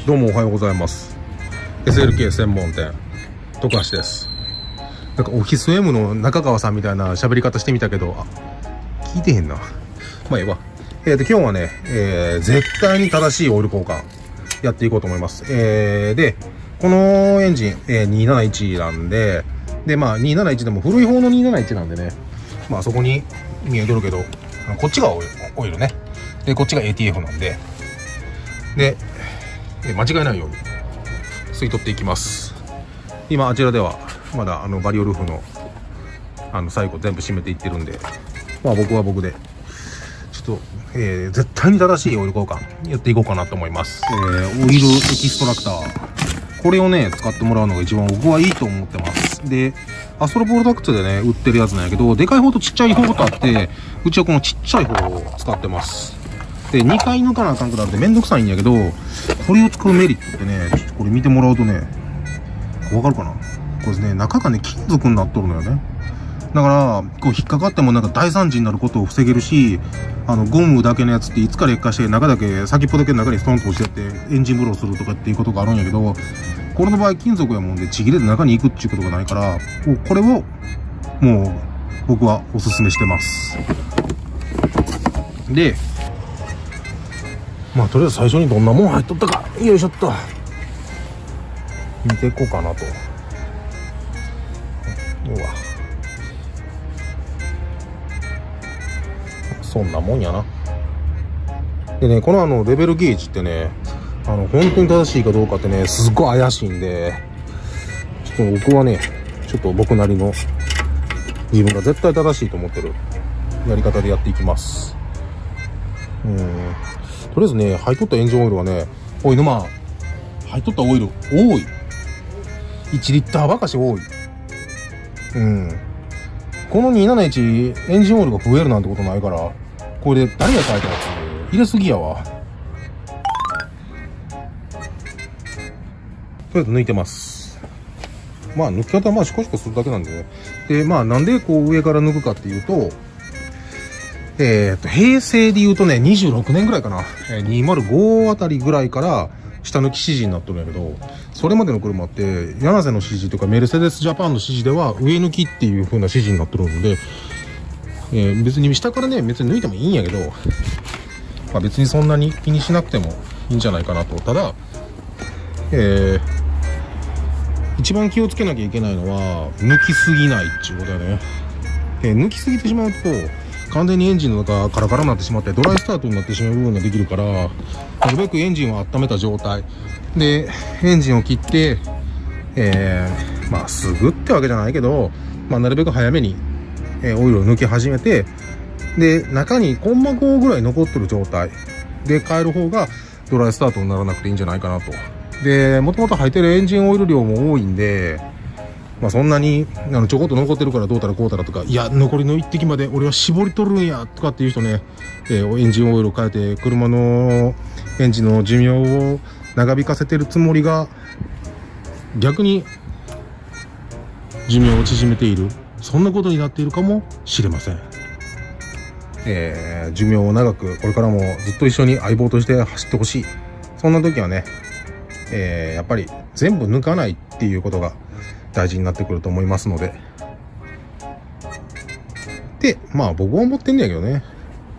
どうもおはようございます。 SLK 専門店徳橋です。なんかオフィス M の中川さんみたいな喋り方してみたけど、聞いてへんな。まあええわ。今日はね、絶対に正しいオイル交換やっていこうと思います。でこのエンジン、271なんで、まあ271でも古い方の271なんでね、まあそこに見えとるけど、こっちがオイルね。でこっちが ATF なんで、間違いないように吸い取っていきます。今あちらではまだバリオルフの最後全部締めていってるんで、まあ僕は僕でちょっと、絶対に正しいオイル交換やっていこうかなと思います。オイルエキストラクター、これをね使ってもらうのが一番僕はいいと思ってます。でアストロプロダクツでね売ってるやつなんやけど、でかい方とちっちゃい方とあって、うちはこのちっちゃい方を使ってます。で2回抜かなあかんくなるんでめんどくさいんやけど、これを使うメリットってね、ちょっとこれ見てもらうとねわかるかな。これね、中がね金属になっとるのよね。だからこう引っかかってもなんか大惨事になることを防げるし、ゴムだけのやつっていつか劣化して中だけ先っぽだけの中にストンと落ちてってエンジンブローするとかっていうことがあるんやけど、これの場合金属やもんでちぎれて中に行くっていうことがないから、これをもう僕はおすすめしてます。でまあとりあえず最初にどんなもん入っとったか、よいしょっと見ていこうかなと。うわ、そんなもんやな。でね、このレベルゲージってね、本当に正しいかどうかってねすっごい怪しいんで、ちょっと僕はねちょっと僕なりの自分が絶対正しいと思ってるやり方でやっていきます。とりあえずね、入っとったエンジンオイルはね、入っとったオイル多い。1リッターばかし多い。この271エンジンオイルが増えるなんてことないから、これで誰が書いたやつ入れすぎやわ。とりあえず抜いてます。まあ抜き方はまあシコシコするだけなんでね。でまあなんでこう上から抜くかっていうと、平成で言うとね26年ぐらいかな、205あたりぐらいから下抜き指示になっとるんやけど、それまでの車って柳瀬の指示とかメルセデスジャパンの指示では上抜きっていう風な指示になってるので、別に下からね別に抜いてもいいんやけど、まあ、別にそんなに気にしなくてもいいんじゃないかなと。ただ、一番気をつけなきゃいけないのは抜きすぎないっていうことだね。抜きすぎてしまうと完全にエンジンの中カラカラになってしまってドライスタートになってしまう部分ができるから、なるべくエンジンを温めた状態でエンジンを切って、まあすぐってわけじゃないけど、まあ、なるべく早めに、オイルを抜き始めて、で中にコンマ5ぐらい残ってる状態で変える方がドライスタートにならなくていいんじゃないかなと。でもともと入ってるエンジンオイル量も多いんで、まあそんなにちょこっと残ってるからどうたらこうたらとか、いや残りの一滴まで俺は絞り取るんやとかっていう人ね、エンジンオイルを変えて車のエンジンの寿命を長引かせてるつもりが逆に寿命を縮めている、そんなことになっているかもしれません。寿命を長くこれからもずっと一緒に相棒として走ってほしい。そんな時はね、やっぱり全部抜かないっていうことが大事になってくると思いますので、まあ僕は思ってんだけどね。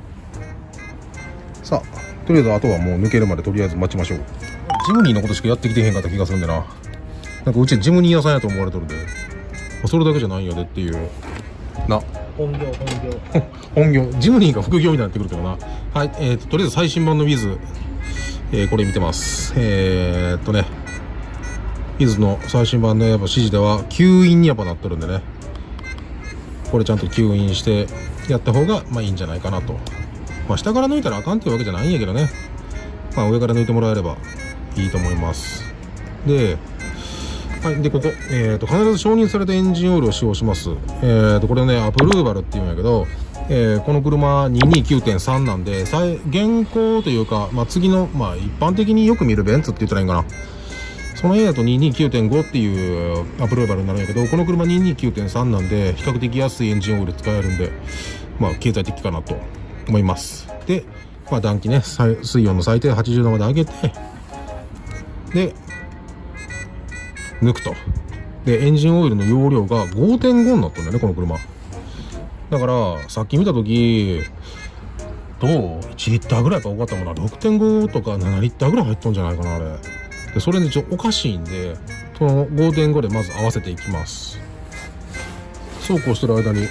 さあとりあえずあとはもう抜けるまでとりあえず待ちましょう。ジムニーのことしかやってきてへんかった気がするんでな。なんかうちジムニー屋さんやと思われとるんで、それだけじゃないんやでっていうな。本業本業ジムニーが副業みたいになってくるけどな。はい、とりあえず最新版のウィズ、これ見てます。ウィズの最新版のやっぱ指示では吸引にやっぱなってるんでね、これちゃんと吸引してやった方がまあいいんじゃないかなと。まあ下から抜いたらあかんっていうわけじゃないんやけどね、まあ上から抜いてもらえればいいと思います。ではい、でここ、必ず承認されたエンジンオイルを使用します。これねアプルーバルっていうんやけど、この車 229.3 なんで現行というか、まあ、次の、まあ、一般的によく見るベンツって言ったらいいんかな、その A だと 229.5 っていうアプローバルになるんやけど、この車 229.3 なんで比較的安いエンジンオイル使えるんで、まあ経済的かなと思います。で、まあ暖気ね、水温の最低80度まで上げて、 で抜くと。でエンジンオイルの容量が 5.5 になったんだよね、この車。だからさっき見た時どう1リッターぐらいやっぱ多かったもんな。 6.5 とか7リッターぐらい入っとんじゃないかな、あれ。でそれでちょっとおかしいんで、その 5.5 でまず合わせていきます。そうこうしてる間に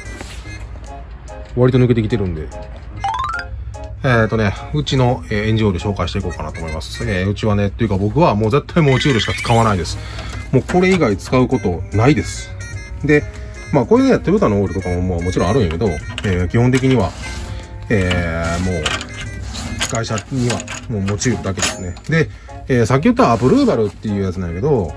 割と抜けてきてるんで、うちのエンジンオイル紹介していこうかなと思います。うちはね、っていうか僕はもう絶対もうオイルしか使わないです。もうこれ以外使うことないです。で、まあこれね、トヨタのオイルとかももちろんあるんやけど、基本的には、もう、会社にはもう持ちオイルだけですね。で、さっき言ったアプルーバルっていうやつなんやけど、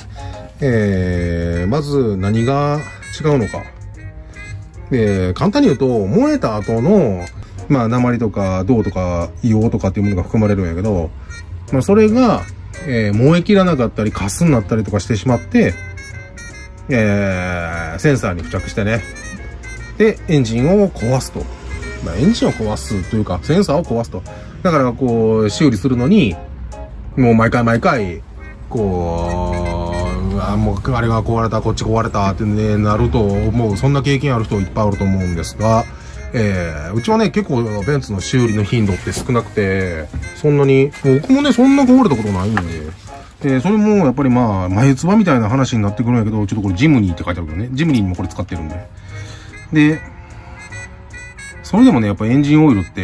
まず何が違うのか。簡単に言うと、燃えた後の、まあ、鉛とか銅とか硫黄とかっていうものが含まれるんやけど、まあ、それが、燃え切らなかったり、カスになったりとかしてしまって、センサーに付着してね。で、エンジンを壊すと。まあ、エンジンを壊すというか、センサーを壊すと。だから、こう、修理するのに、もう毎回、こう、もうあれが壊れた、こっち壊れたってね、なると思う。そんな経験ある人いっぱいあると思うんですが、うちはね、結構ベンツの修理の頻度って少なくて、そんなに、僕もね、そんな壊れたことないんで、それもやっぱりまあ、眉唾みたいな話になってくるんやけど、ちょっとこれジムニーって書いてあるけどね、ジムニーにもこれ使ってるんで。で、それでもね、やっぱエンジンオイルって、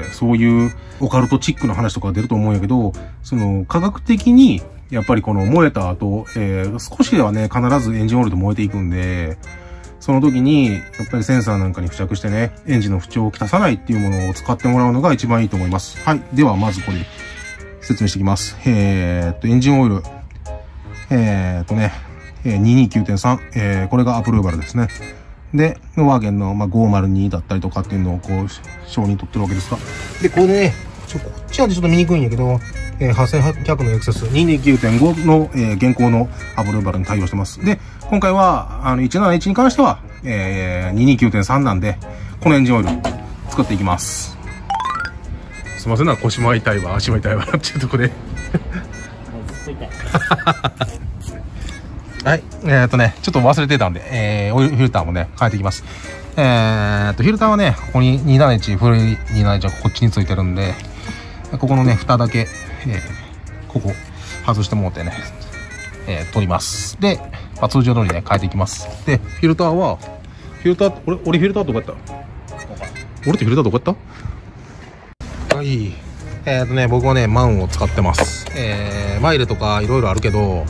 そういうオカルトチックな話とか出ると思うんやけど、その、科学的に、やっぱりこの燃えた後、少しではね、必ずエンジンオイルで燃えていくんで、その時に、やっぱりセンサーなんかに付着してね、エンジンの不調をきたさないっていうものを使ってもらうのが一番いいと思います。はい。では、まずこれ、説明していきます。エンジンオイル。229.3。これがアプルーバルですね。で、ワーゲンの、まあ、502だったりとかっていうのを、こう、承認取ってるわけですが。で、これでね、こっちはちょっと見にくいんやけど、8800のエクセス 229.5 の、現行のアプルーバルに対応してます。で、今回は、171に関しては、229.3 なんで、このエンジンオイル、作っていきます。すいませんな、腰も痛いわ、足も痛いわ、っていうとこで。ずっと痛い。はい。ちょっと忘れてたんで、オイルフィルターもね、変えていきます。フィルターはね、ここに271、古い271はこっちについてるんで、ここのね、蓋だけ、ここ、外してもらってね、取ります。で、まあ、通常通りね、変えていきます。で、フィルター、俺フィルターどこやった俺ってフィルターどこやったはい。僕はね、マンを使ってます。マイルとかいろいろあるけど、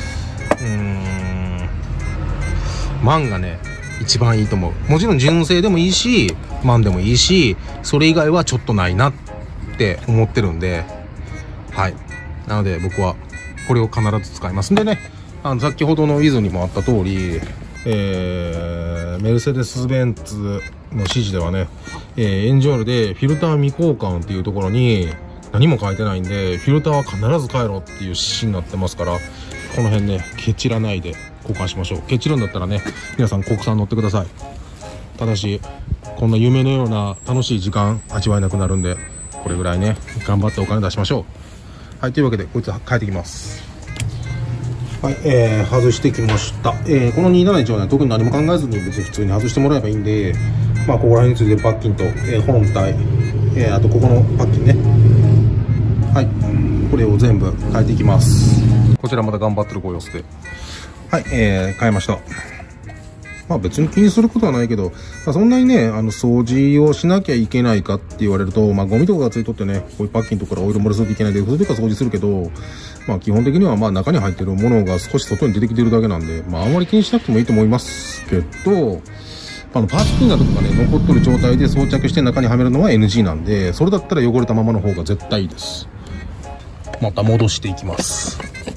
マンがね、一番いいと思う。もちろん純正でもいいし、マンでもいいし、それ以外はちょっとないなって思ってるんで、はい。なので僕はこれを必ず使います。んでね、先ほどのイズにもあった通り、メルセデス・ベンツの指示ではね、エンジンオイルでフィルター未交換っていうところに何も書いてないんで、フィルターは必ず変えろっていう指示になってますから、この辺ね、ケチらないで交換しましょう。ケチるんだったらね、皆さん国産乗ってください。ただし、こんな夢のような楽しい時間味わえなくなるんで、これぐらいね、頑張ってお金出しましょう。はい、というわけで、こいつ変えていきます。はい、外してきました。この271はね、特に何も考えずに別に普通に外してもらえばいいんで、まあ、ここら辺についてるパッキンと、本体、あとここのパッキンね。はい、これを全部変えていきます。こちらまた頑張ってるご様子で。はい、変えました。まあ別に気にすることはないけど、まあ、そんなにね、掃除をしなきゃいけないかって言われると、まあゴミとかがついとってね、こういうパッキンとかからオイル漏れするといけないで、それとか掃除するけど、まあ基本的にはまあ中に入ってるものが少し外に出てきてるだけなんで、まああんまり気にしなくてもいいと思いますけど、パーツクリーナーとかね、残っとる状態で装着して中にはめるのは NG なんで、それだったら汚れたままの方が絶対いいです。また戻していきます。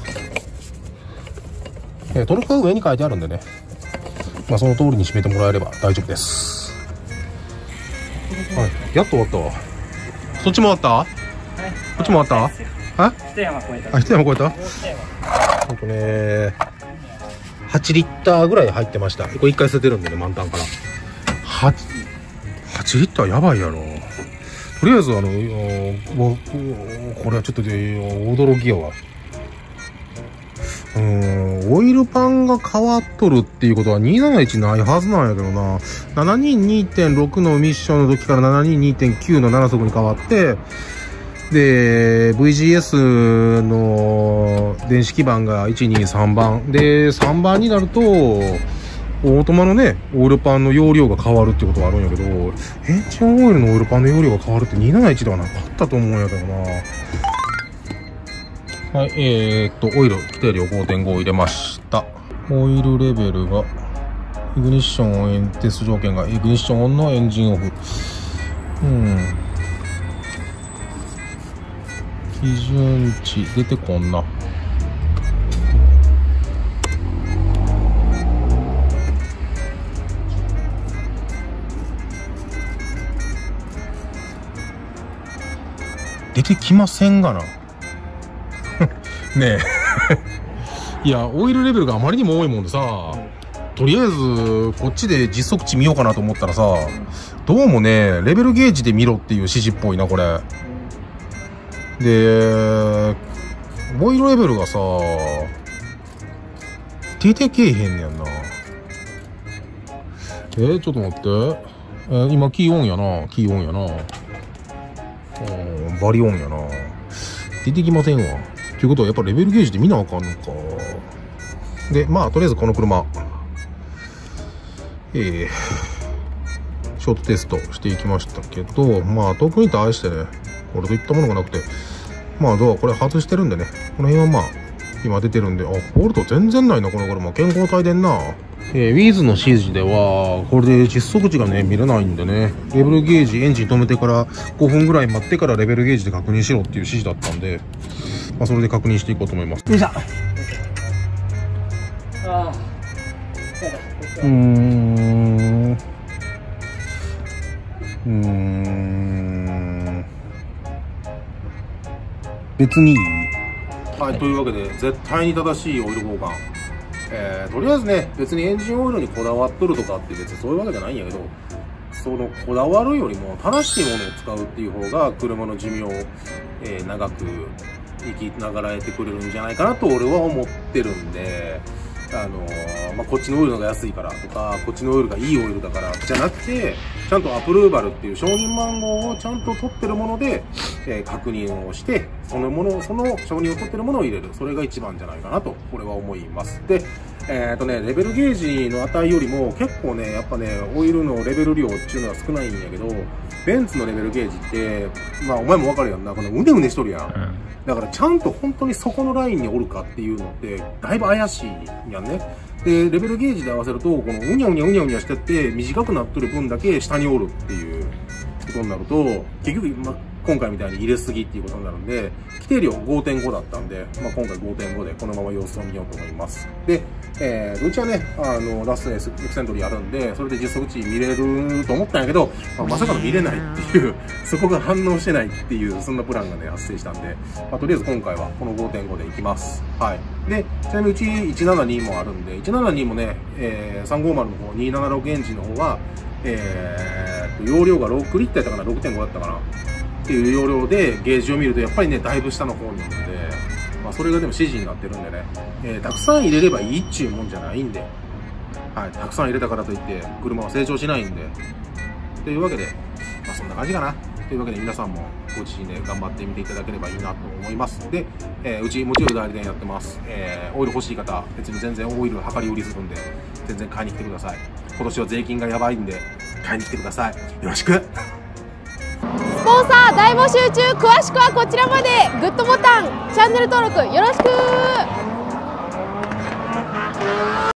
トルクが上に書いてあるんでね、まあその通りに締めてもらえれば大丈夫です。はい、やっと終わったわ。そっちも終わった？はい、こっちも終わった？ 一山超えた。 一山超えた？8リッターぐらい入ってました。これ1回捨ててるんでね、満タンから。8リッターやばいやろ。とりあえずこれはちょっと驚きやわ。 オイルパンが変わっとるっていうことは271ないはずなんやけどな。722.6 のミッションの時から 722.9 の7速に変わって、で、VGS の電子基板が1、2、3番。で、3番になると、オートマのね、オイルパンの容量が変わるってことはあるんやけど、エンジンオイルのオイルパンの容量が変わるって271ではなかったと思うんやけどな。はい、オイル、規定量 5.5 入れました。オイルレベルが、イグニッションオン、テスト条件が、イグニッションオンのエンジンオフ。基準値、出てこんな。出てきませんがな。ねえいや、オイルレベルがあまりにも多いもんでさ、とりあえずこっちで実測値見ようかなと思ったらさ、どうもね、レベルゲージで見ろっていう指示っぽいな、これ。で、オイルレベルがさ、出てけえへんねやんな。ちょっと待って。今、キーオンやな。キーオンやな。バリオンやな。出てきませんわ。ということは、やっぱレベルゲージで見なあかんのか。で、まあ、とりあえずこの車、ショートテストしていきましたけど、まあ、特に対してね、これといったものがなくて、まあ、これ外してるんでね、この辺はまあ、今出てるんで、あ、ボルト全然ないな、この車。健康体でんな。ウィーズの指示では、これで実測値がね、見れないんでね、レベルゲージ、エンジン止めてから5分ぐらい待ってからレベルゲージで確認しろっていう指示だったんで、まあ、それで確認していこうと思います。よいしょ。別にいい。はい、というわけで、絶対に正しいオイル交換。とりあえずね、別にエンジンオイルにこだわっとるとかって別にそういうわけじゃないんやけど、そのこだわるよりも正しいものを使うっていう方が車の寿命を、長く生きながらえてくれるんじゃないかなと俺は思ってるんで、まあ、こっちのオイルのが安いからとか、こっちのオイルがいいオイルだからじゃなくて、ちゃんとアプローバルっていう承認番号をちゃんと取ってるもので、確認をして、その承認を取ってるものを入れる。それが一番じゃないかなと、俺は思います。で、レベルゲージの値よりも結構ね、やっぱね、オイルのレベル量っていうのは少ないんやけど、ベンツのレベルゲージって、まあお前もわかるやんな、このうねうねしとるやん。だからちゃんと本当にそこのラインにおるかっていうのって、だいぶ怪しいやんね。で、レベルゲージで合わせると、このうにゃうにゃうにゃうにゃしてって、短くなってる分だけ下におるっていうことになると、結局、今回みたいに入れすぎっていうことになるんで、規定量 5.5 だったんで、まあ、今回 5.5 でこのまま様子を見ようと思います。で、うちはね、ラストエクセントリーあるんで、それで実測値見れると思ったんやけど、まさかの見れないっていう、そこが反応してないっていう、そんなプランがね、発生したんで、まあ、とりあえず今回はこの 5.5 でいきます。はい。で、ちなみにうち172もあるんで、172もね、350の方、276エンジンの方は、容量が6リッターやったかな、6.5 だったかな。っていう容量でゲージを見るとやっぱりね、だいぶ下の方にいるんで、まあそれがでも指示になってるんでね、たくさん入れればいいっちゅうもんじゃないんで、はい、たくさん入れたからといって車は成長しないんで、というわけで、まあそんな感じかな。というわけで皆さんもご自身で頑張ってみていただければいいなと思います。で、うち持ちオイル代理店やってます。オイル欲しい方、別に全然オイル量り売りするんで、全然買いに来てください。今年は税金がやばいんで、買いに来てください。よろしく。 スポンサー大募集中。詳しくはこちらまで。グッドボタン、チャンネル登録よろしく。